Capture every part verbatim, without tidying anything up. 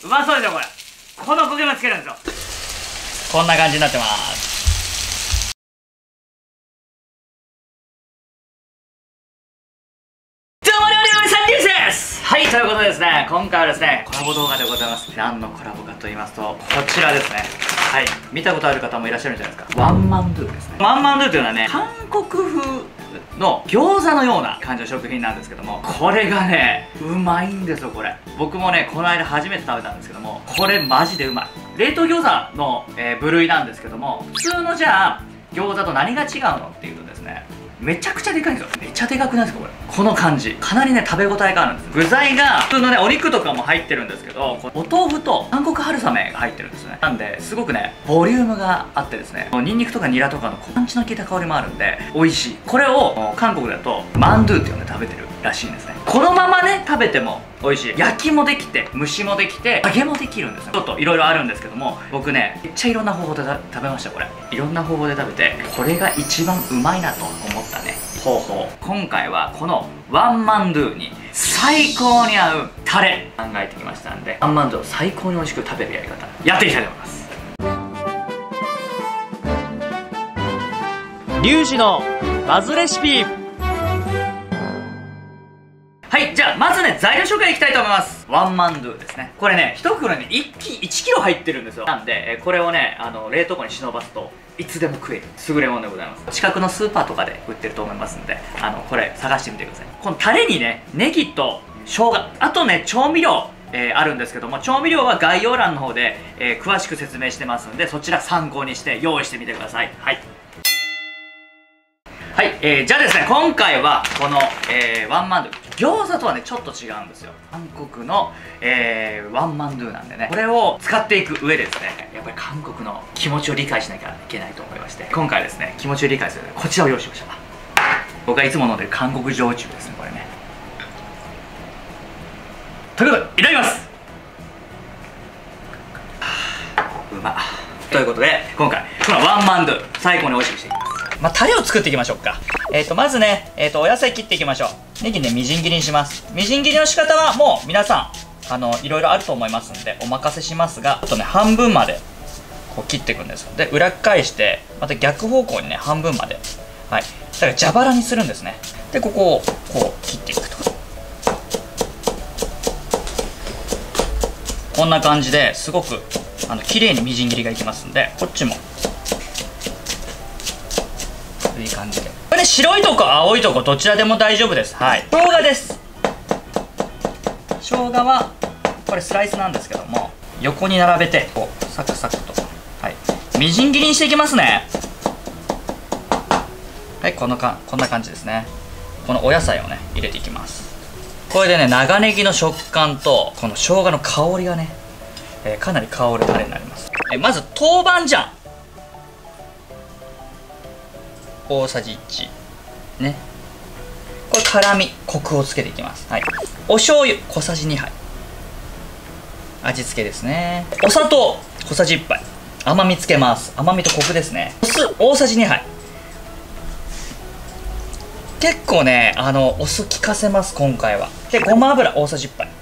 うまそうでしょこれ。この焦げ目つけるんですよ。こんな感じになってます。はい、ということでですね、今回はですね、コラボ動画でございます。何のコラボかと言いますと、こちらですね。はい、見たことある方もいらっしゃるんじゃないですか。ワンマンドゥですね。ワンマンドゥというのはね、韓国風の餃子のような感じの食品なんですけども、これがね、うまいんですよ、これ。僕もね、この間初めて食べたんですけども、これマジでうまい。冷凍餃子の、えー、部類なんですけども、普通のじゃあ、餃子と何が違うのっていうとですね、めちゃくちゃでかいんですよ。めっちゃでかくないですかこれ。この感じかなりね食べ応えがあるんです。具材が普通のねお肉とかも入ってるんですけど、お豆腐と韓国春雨が入ってるんですね。なんですごくねボリュームがあってですね、ニンニクとかニラとかのパンチの効いた香りもあるんで美味しい。これを韓国だとマンドゥって呼んで食べてるらしいんですね。このままね食べても美味しい。焼きもできて蒸しもできて揚げもできるんですよ。ちょっといろいろあるんですけども、僕ねめっちゃいろんな方法で食べました。これいろんな方法で食べて、これが一番うまいなと思ったね方法。今回はこのワンマンドゥに最高に合うタレ考えてきましたんで、ワンマンドゥを最高に美味しく食べるやり方やっていきたいと思います。リュウジのバズレシピ。はい、じゃあまずね材料紹介いきたいと思います。ワンマンドゥですね。これねいち袋に いちキロ入ってるんですよ。なんでこれをねあの冷凍庫に忍ばすといつでも食える優れものでございます。近くのスーパーとかで売ってると思いますんで、あのこれ探してみてください。このタレにねネギと生姜、あとね調味料、えー、あるんですけども、調味料は概要欄の方で、えー、詳しく説明してますんで、そちら参考にして用意してみてください。はいはい、えー、じゃあですね今回はこの、えー、ワンマンドゥ、餃子とはねちょっと違うんですよ。韓国の、えー、ワンマンドゥなんでね、これを使っていく上でですね、やっぱり韓国の気持ちを理解しなきゃいけないと思いまして、今回ですね気持ちを理解するこちらを用意しました。僕がいつも飲んでる韓国焼酎ですね、これね。ということでいただきます。うまっ。ということで今回このワンマンドゥ最高に美味しくしていきます。まあ、タレを作っていきましょうか。えっとまずね、えー、とお野菜切っていきましょう。ネギねみじん切りにします。みじん切りの仕方はもう皆さんあのいろいろあると思いますんでお任せしますが、ちょっとね半分までこう切っていくんですよ。で裏返してまた逆方向にね半分まで、はい、だから蛇腹にするんですね。でここをこう切っていくとこんな感じですごくあの綺麗にみじん切りがいきますんで、こっちもいい感じで。これね白いとこ青いとこどちらでも大丈夫です。はい、生姜です。生姜はこれスライスなんですけども、横に並べてこうサクサクと、はい、みじん切りにしていきますね。はい、このかこんな感じですね。このお野菜をね入れていきます。これでね長ネギの食感とこの生姜の香りがね、えー、かなり香るタレになります。えー、まず豆板醤大さじいちね、これ辛みコクをつけていきます。はい、お醤油小さじにはい、味付けですね。お砂糖小さじいっぱい、甘みつけます。甘みとコクですね。お酢大さじにはい、結構ねあのお酢効かせます今回は。でごま油大さじいっぱい、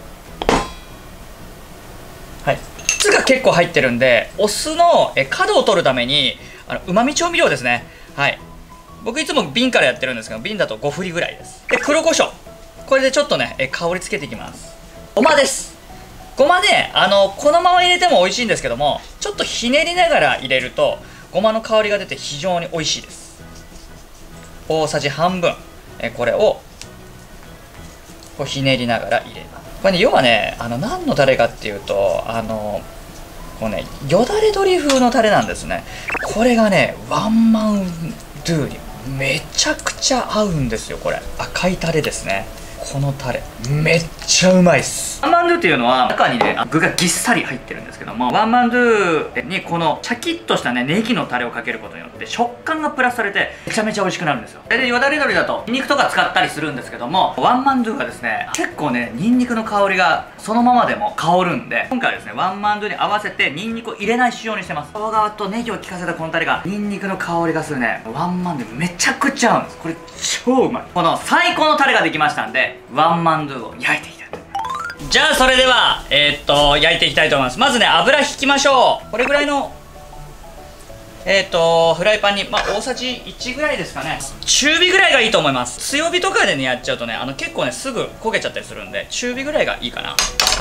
はい、酢が結構入ってるんでお酢のえ角を取るためにうまみ調味料ですね。はい、僕いつも瓶からやってるんですけど、瓶だとご振りぐらいです。で黒胡椒、これでちょっとねえ香りつけていきます。ごまです。ごまねあのこのまま入れても美味しいんですけども、ちょっとひねりながら入れるとごまの香りが出て非常に美味しいです。大さじ半分えこれをこうひねりながら入れます。これね要はねあの何のタレかっていうと、あのこうねよだれ鶏風のタレなんですね。これがねワンマンドゥにめちゃくちゃ合うんですよ。これ赤いタレですね。このタレめっちゃうまいっす。ワンマンドゥっていうのは中にね具がぎっさり入ってるんですけども、ワンマンドゥにこのシャキッとしたねネギのタレをかけることによって食感がプラスされてめちゃめちゃ美味しくなるんですよ。でよだれ鶏だとニンニクとか使ったりするんですけども、ワンマンドゥがですね結構ねニンニクの香りがそのままでも香るんで、今回はですねワンマンドゥに合わせてニンニクを入れない仕様にしてます。生姜とネギを効かせたこのタレがニンニクの香りがするねワンマンドゥめちゃくちゃ合うんです。これ超うまい。この最高のタレができましたんでワンマンドゥを焼いていきたいと思います。 じゃあそれではえー、っと焼いていきたいと思います。まずね油引きましょう。これぐらいのえっとフライパンに、まあ、大さじいちぐらいですかね。中火ぐらいがいいと思います。強火とかでねやっちゃうとねあの結構ねすぐ焦げちゃったりするんで、中火ぐらいがいいかな。はい。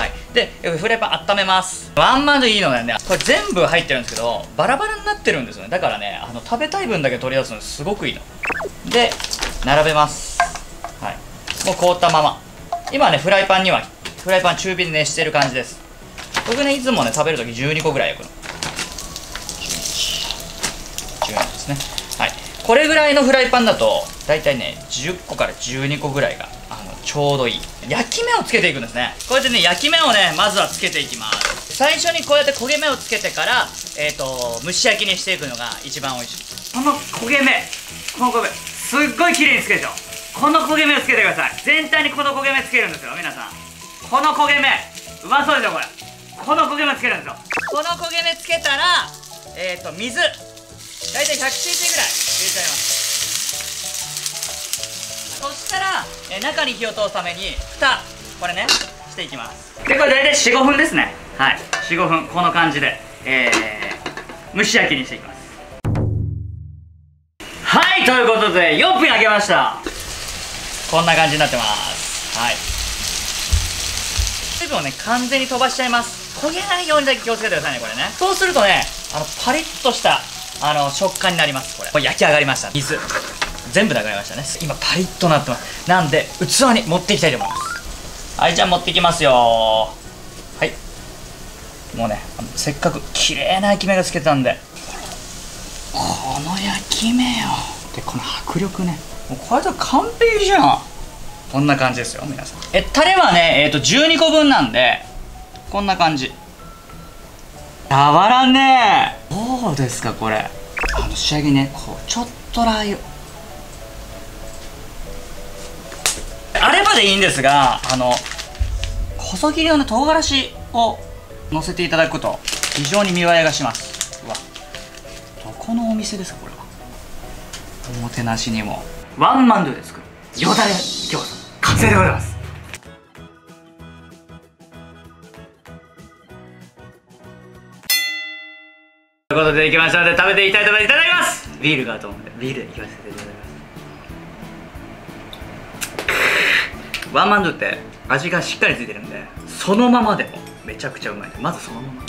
でフライパン温めます。ワンマンでいいのでね、これ全部入ってるんですけどバラバラになってるんですよね。だからねあの食べたい分だけ取り出すのすごくいいので、並べます。はい。もう凍ったまま、今ねフライパンにはフライパン中火で熱してる感じです。僕ねいつもね食べるときじゅうにこぐらい焼くの。じゅうにですね。はい。これぐらいのフライパンだとだいたいねじゅっこからじゅうにこぐらいがあのちょうどいい。焼き目をつけていくんですね。こうやってね焼き目をねまずはつけていきます。最初にこうやって焦げ目をつけてからえっと蒸し焼きにしていくのが一番美味しい。この焦げ目、この焦げ目すっごい綺麗につけるでしょ。この焦げ目をつけてください。全体にこの焦げ目つけるんですよ皆さん。この焦げ目うまそうでしょこれ。この焦げ目つけるんですよ。この焦げ目つけたらえっと水大体 ひゃくシーシー ぐらい入れちゃいます。そしたらえ中に火を通すために蓋これねしていきます。でこれ大体 よん、ごふんですね。はい、よん、ごふんこの感じで、えー、蒸し焼きにしていきます。はい、ということでよんぷん焼けました。こんな感じになってます。はい、水分をね完全に飛ばしちゃいます。焦げないようにだけ気をつけてくださいねこれね。そうするとねあのパリッとしたあの食感になります。これもう焼き上がりました。水全部流れましたね。今パリッとなってます。なんで器に持っていきたいと思います。はい、じゃあ持っていきますよ。はい、もうねせっかく綺麗な焼き目がつけたんで、この焼き目よでこの迫力ね、もうこれと完璧じゃん。こんな感じですよ皆さん。えタレはねえっとじゅうにこぶんなんでこんな感じ。たまらんねえ。どうですかこれ。あの仕上げねこうちょっとラー油あればでいいんですが、あの細切りのね唐辛子をのせていただくと非常に見栄えがします。うわ、どこのお店ですかこれは。おもてなしにもワンマンドゥで作るよだれ餃子完成でございます。ということでいきましたので食べていきたいと思います。いただきます。ビールがあると思うんでビールでいきましたいただきます。ワンマンドゥって味がしっかりついてるんでそのままでもめちゃくちゃうまいんで、まずそのまま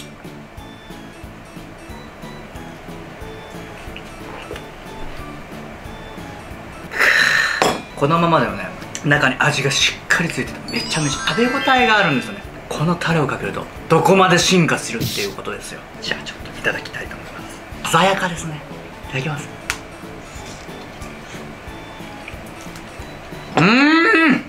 このままでもね中に味がしっかりついててめちゃめちゃ食べ応えがあるんですよね。このタレをかけるとどこまで進化するっていうことですよ。じゃあちょっといただきたいと思います。鮮やかですね。いただきます。うーん、う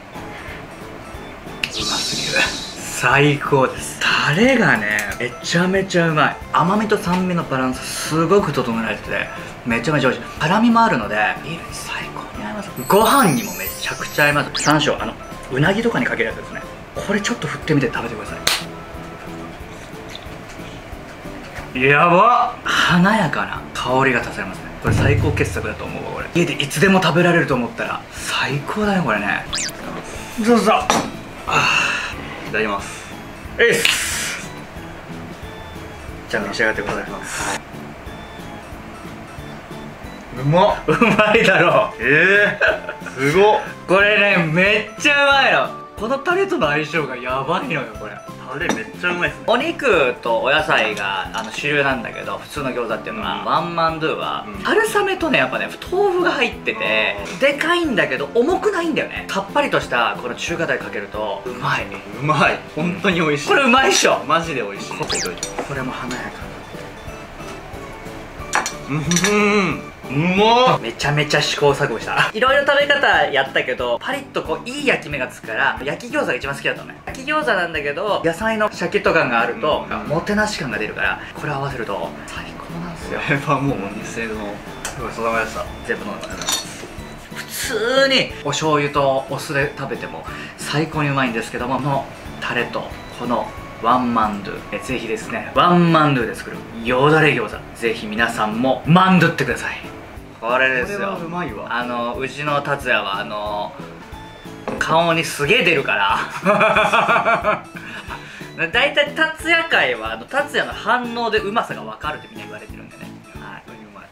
ますぎる。最高です。タレがねめちゃめちゃうまい。甘みと酸味のバランスすごく整えられててめちゃめちゃ美味しい。辛みもあるのでビールに最高に合います。ご飯にもめちゃくちゃ合います。山椒あのうなぎとかにかけるやつですね。これちょっと振ってみて食べてください。やばっ、華やかな香りが足されますね。これ最高傑作だと思うわ。これ家でいつでも食べられると思ったら最高だよこれね。そうそう、あいただきます。えいっす。じゃあ召し上がってください。うまっ。うまいだろう。ええー、すごっ。これねめっちゃうまいの。このタレとの相性がやばいのよこれ。タレめっちゃうまいですね。お肉とお野菜があの主流なんだけど普通の餃子っていうのは、うん、ワンマンドゥは、うん、春雨とねやっぱね豆腐が入っててでかいんだけど重くないんだよね。さっぱりとしたこの中華ダレかけるとうまい。うまい。本当に美味しい。これうまいっしょ。マジで美味しい。これも華やかな。うんうまっ。めちゃめちゃ試行錯誤した。いろいろ食べ方やったけどパリッとこういい焼き目がつくから焼き餃子が一番好きだったのね。焼き餃子なんだけど野菜のシャキッと感があるともてなし感が出るからこれ合わせると最高なんですよ。これはもうお店のごちそうさまでした。全部飲んでます。普通にお醤油とお酢で食べても最高にうまいんですけども、このタレとこのワンマンドゥえぜひですねワンマンドゥで作るよだれ餃子ぜひ皆さんもマンドゥってください。これですよ。これはうまいわ。あのうちの達也はあの顔にすげえ出るから大体達也界はあの達也の反応でうまさが分かるってみんな言われてるんでね。